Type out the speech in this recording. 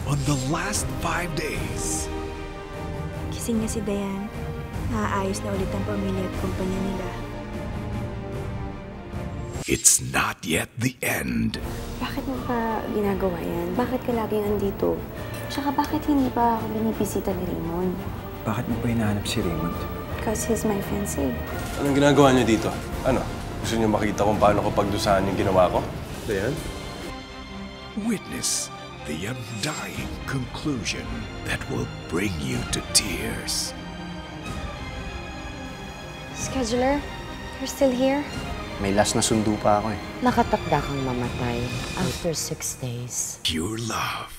on the last 5 days. Gising na si Dayan. Naaayos na ulit ang pamilya at kumpanya nila. It's not yet the end. Bakit mo pa ginagawa yan? Bakit ka laging andito? Tsaka bakit hindi pa ako binibisita ni Raymond? Bakit mo pa hinahanap si Raymond? Because he's my fiancé. Anong ginagawa niyo dito? Ano? Gusto niyo makita kung paano ko pagdusahan yung ginawa ko? Dayan? Witness the undying conclusion that will bring you to tears. Scheduler, you're still here? May last na sundo pa ako eh. Nakatakda kang mamatay after 6 days. Pure love.